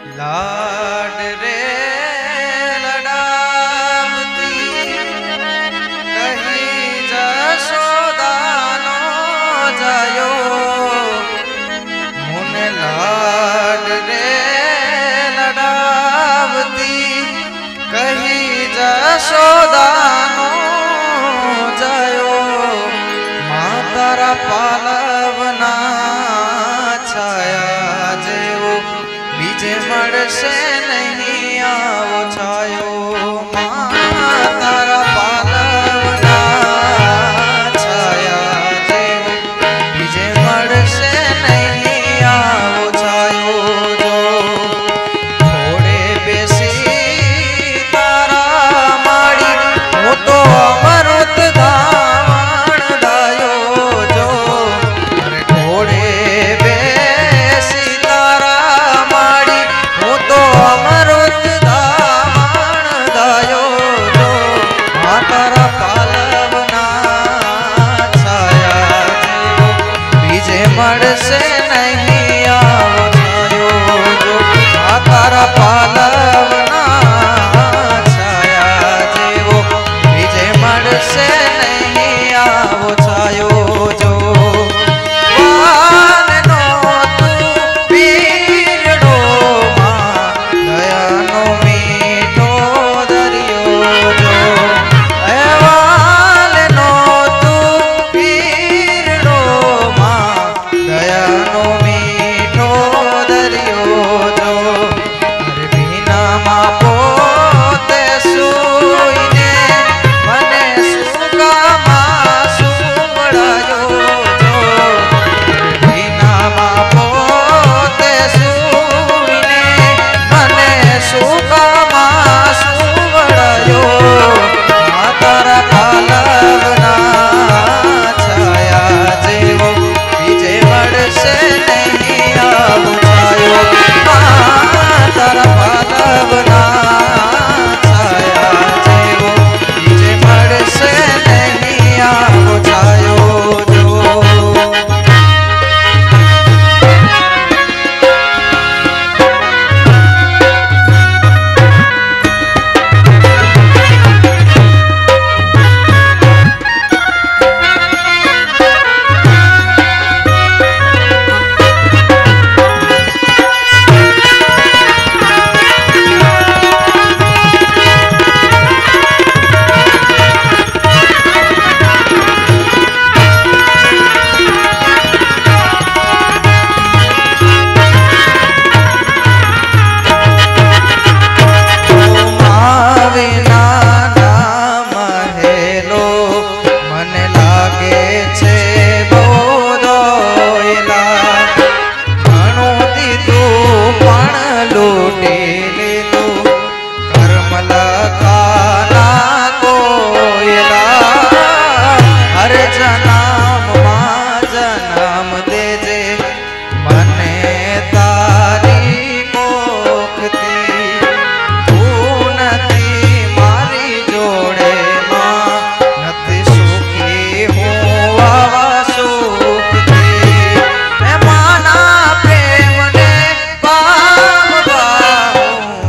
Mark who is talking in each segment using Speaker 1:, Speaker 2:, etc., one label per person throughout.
Speaker 1: लाड रे लडावती कहीं जशोदानो जायो मुने लाड रे लडावती कहीं जशोदानो जायो मां तारा पालवना छाया जेवो बीजे मळशे नहीं आवो छायो मां तारा पालवना छाया जेवो बीजे मळशे नहीं आवो छायो जो थोड़े बेसी तारा माड़ी हूँ तो अमृत धावण दायो जो अरे थोड़े बेसी तारा माड़ी हूँ तो अमृत धावण दायो जो मां तारा पालवना छाया जेवो बीजे मळशे नहीं आवो छायो जो मां तारा पालवना छाया जेवो बीजे मळशे नहीं आवो छायो जो वाननो तू पीरड़ो मां दयानो मीठो दरियो जो ए वाननो तू पीरड़ो मां दयानो मीठो दरियो जो अरे बिना मां पोते सूईने मने सुका मासु वळायो जो बिना मां पोते सूईने मने सुका मासु वळायो मां तारा पालवना छाया जेवो बीजे मळशे नहीं आवो छायो मां तारा पालवना छाया जेवो बीजे मळशे नहीं आवो छायो जो મને લાગે છે બોધોયલા ઘણું દીધું પણ લૂટી લીધું કર્મ લખાના કોયલા હર જન્મમાં જન્મ દેજે મને તારી કોખથી તું નથી મારી જોડે માં નથી સુખી હું આવા સુખથી મેં માના પ્રેમને પામવા હું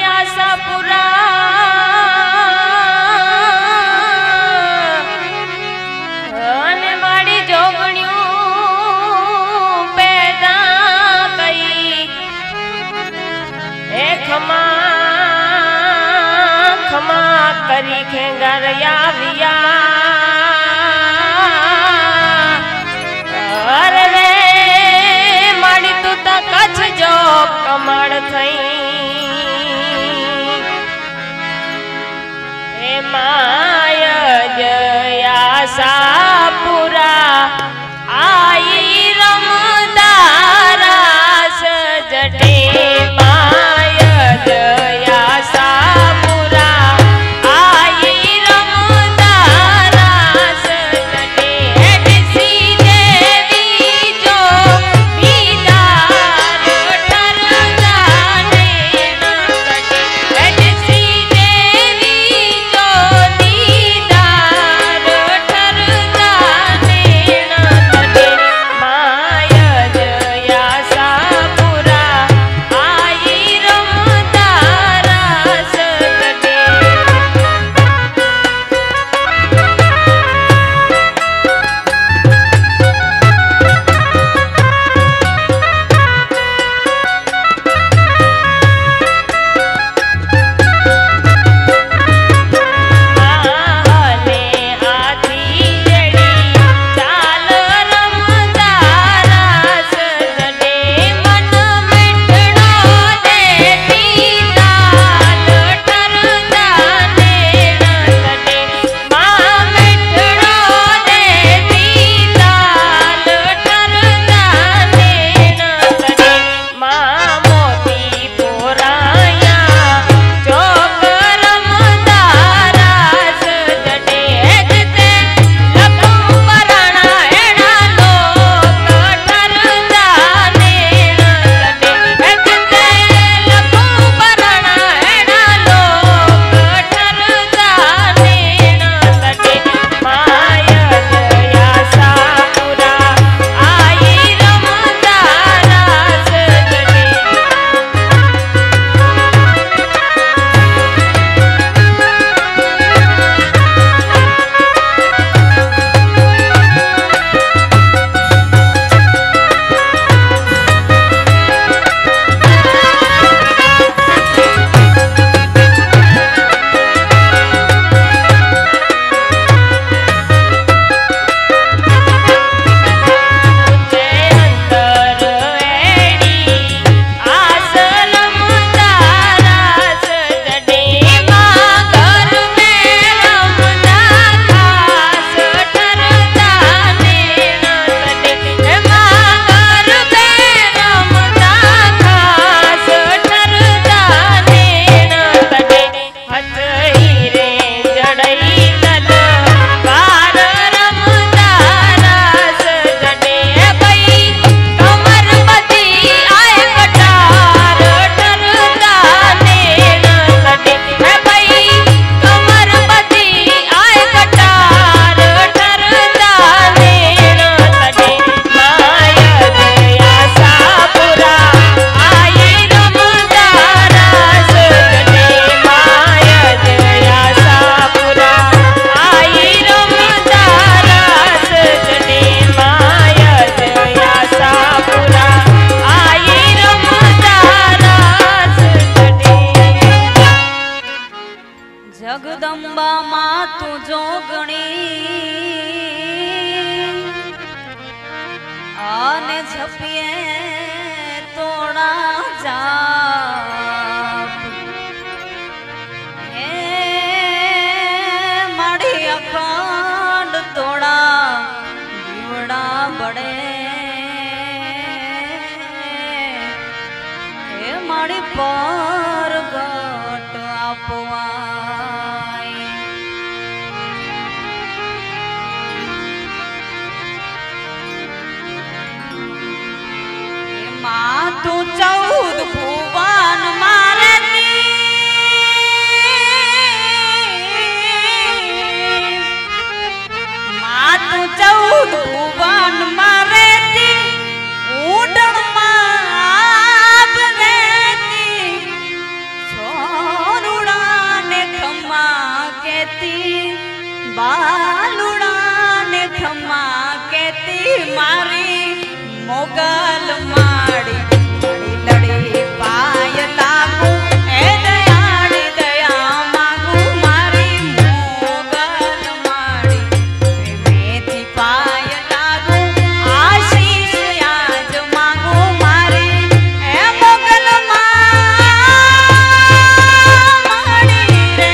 Speaker 2: आशापुरा અને મારી જોગણ્યું પેદા કઈ એ ખમા ખમા કરી ખેંગારયા વિયા અરે રે મારી તું તો કચ્છ જો કમળ થઈ माया जया सापुरा आई रमदारा सजटे माया जया सापुरा आई रमदारा सजटे ऐसी देवी जो दीदार ठर जाने न कटे ऐसी देवी जो दीदार ठर जाने न कटे माया जया सापुरा आई रमदारा सजटे हाले आधी जड़ी चाल रमदारा सजने मन मिटड़ो दे दीदार ठर जाने न कटे मां मिटड़ो दे दीदार ठर जाने न कटे मां मोती पोराया चौक रमदारा सजने जते लखों पराणा एड़ा लोक ठर जाने न कटे जते लखों पराणा एड़ा लोक ठर जाने न कटे माया जया सापुरा आई रमदारा सजने अंतर एड़ी आश्रम दारा सजने मां घर में रमदा खास ठर जाने न कटे मां घर में रमदा खास ठर जाने न कटे हथ हीरे जड़ई तल पार रमदारा सजने भई कमर बदी आए कटार ठर जाने न कटे भई कमर बदी आए कटार ठर जाने न कटे माया जया सापुरा आई रमदारा सजने माया जया सापुरा आई रमदारा सजने माया जया सापुरा आई रमदारा सजने जगदंबा मां तू जोगणी आने झपिए तोड़ा जाप हे माड़ी अखंड तोड़ा दीवड़ा बड़े हे माड़ी पर गट आपवाई मां तू 14 भुवन
Speaker 3: कहती बालुड़ा ने खम्मा कहती मारी मोगल माड़ी लड़ी लड़ी पाय लागू ए दयाड़ी दया मांगू मारी मोगल माड़ी प्रेमेथी पाय लागू आशीष आज मांगू मारी ए मोगल माड़ी रे।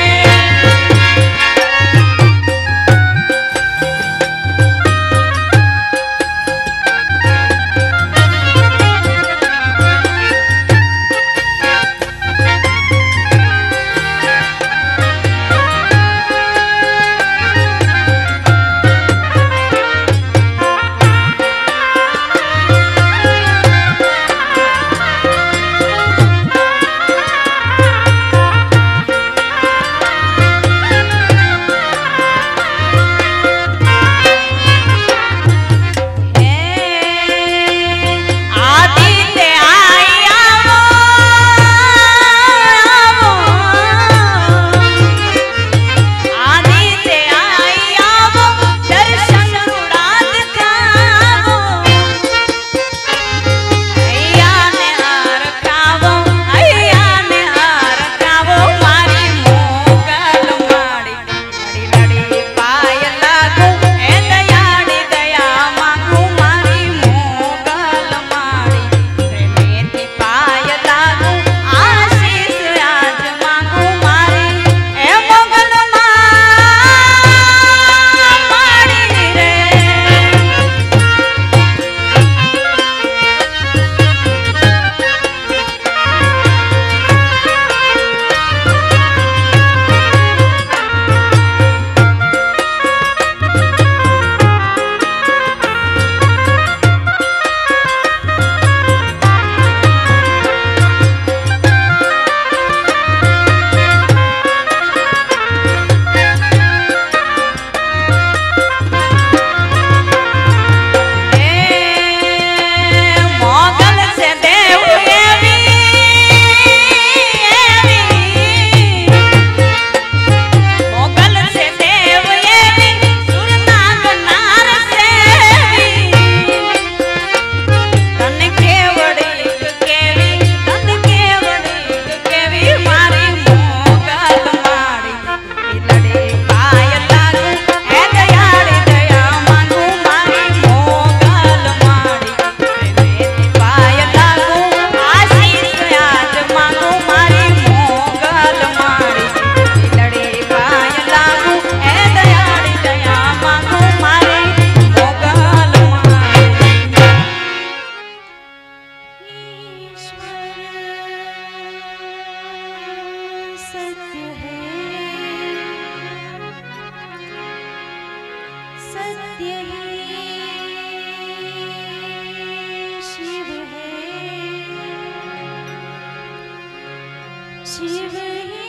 Speaker 3: शिव ही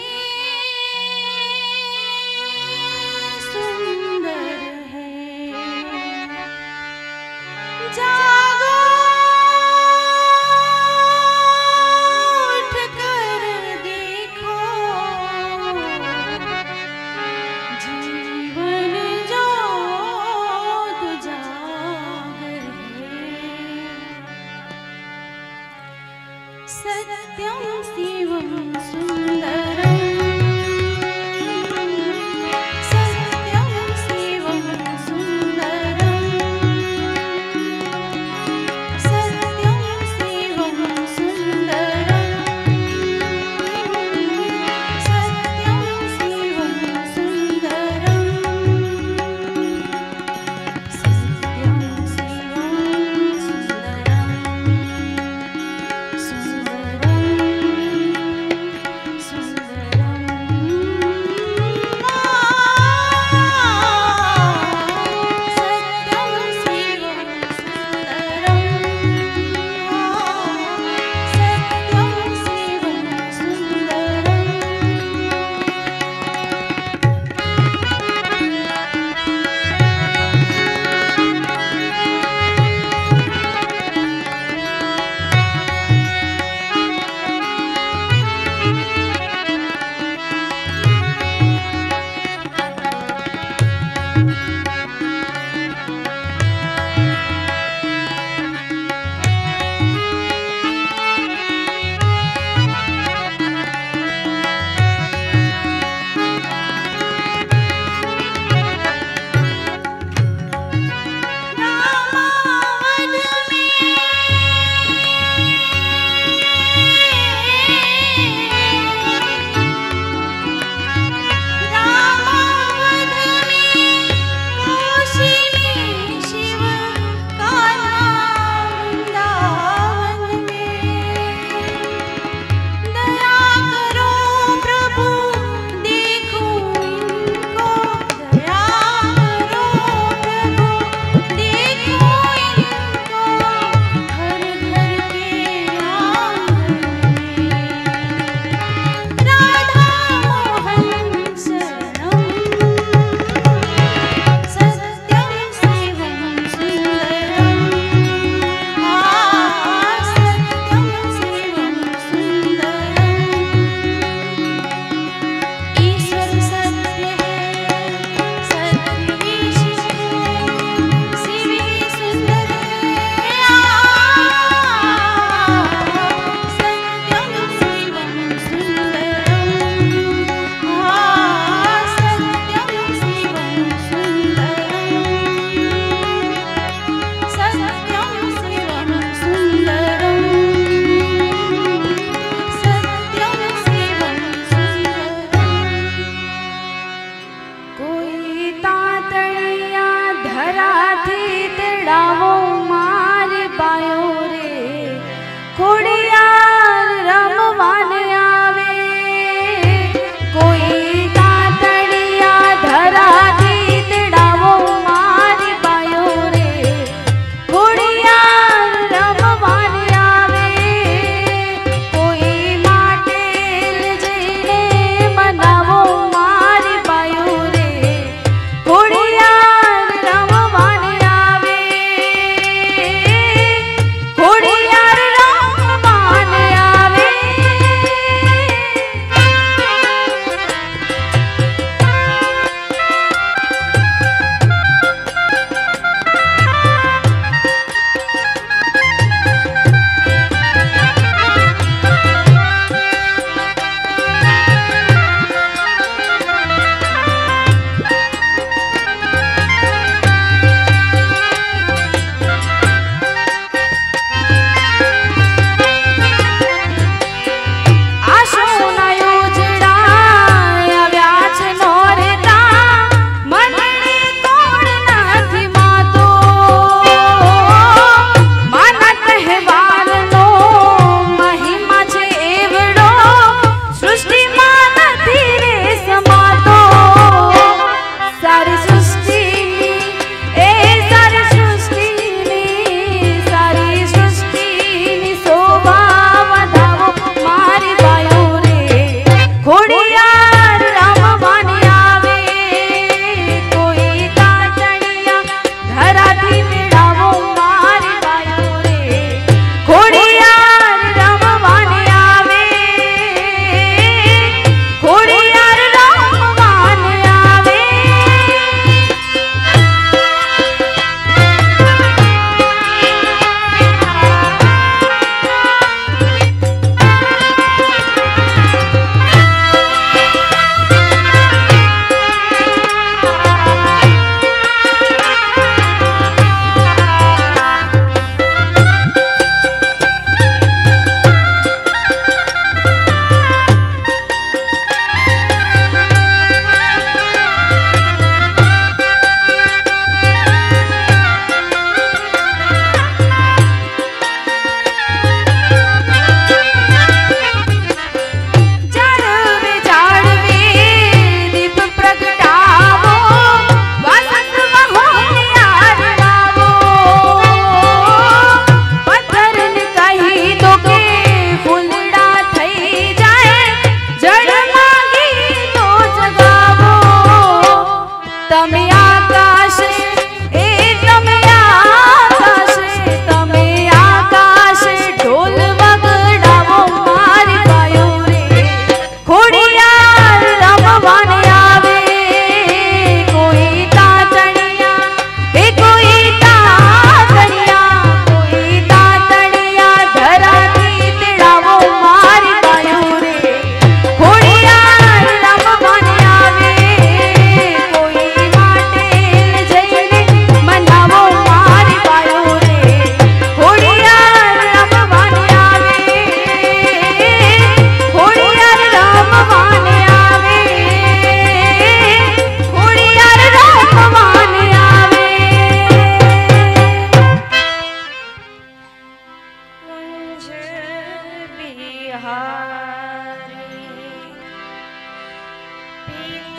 Speaker 3: सुंदर है, जागो उठ कर देखो, जीवन जो तो जागर है, सत्यम शिवम सुंदरम।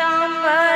Speaker 2: पीतांबर